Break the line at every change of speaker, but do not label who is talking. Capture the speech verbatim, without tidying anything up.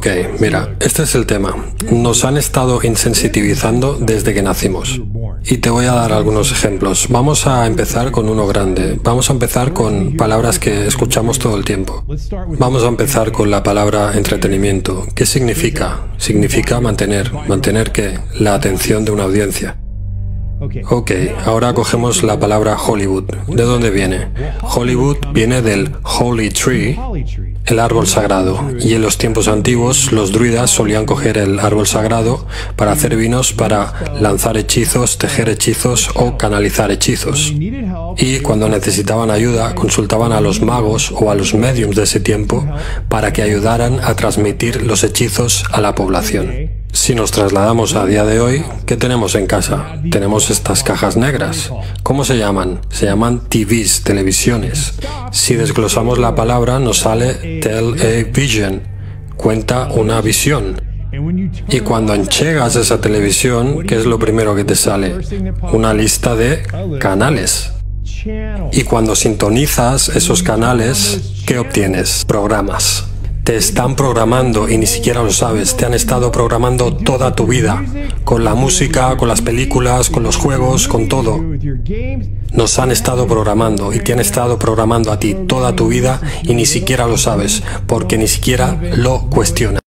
Ok, mira, este es el tema. Nos han estado insensitivizando desde que nacimos. Y te voy a dar algunos ejemplos. Vamos a empezar con uno grande. Vamos a empezar con palabras que escuchamos todo el tiempo. Vamos a empezar con la palabra entretenimiento. ¿Qué significa? Significa mantener. ¿Mantener qué? La atención de una audiencia. Ok, ahora cogemos la palabra Hollywood. ¿De dónde viene? Hollywood viene del Holy Tree, el árbol sagrado. Y en los tiempos antiguos, los druidas solían coger el árbol sagrado para hacer vinos, para lanzar hechizos, tejer hechizos o canalizar hechizos. Y cuando necesitaban ayuda, consultaban a los magos o a los mediums de ese tiempo para que ayudaran a transmitir los hechizos a la población. Si nos trasladamos a día de hoy, ¿qué tenemos en casa? Tenemos estas cajas negras. ¿Cómo se llaman? Se llaman T Vs, televisiones. Si desglosamos la palabra, nos sale television, cuenta una visión. Y cuando enchegas esa televisión, ¿qué es lo primero que te sale? Una lista de canales. Y cuando sintonizas esos canales, ¿qué obtienes? Programas. Te están programando y ni siquiera lo sabes. Te han estado programando toda tu vida, con la música, con las películas, con los juegos, con todo. Nos han estado programando y te han estado programando a ti toda tu vida y ni siquiera lo sabes, porque ni siquiera lo cuestionas.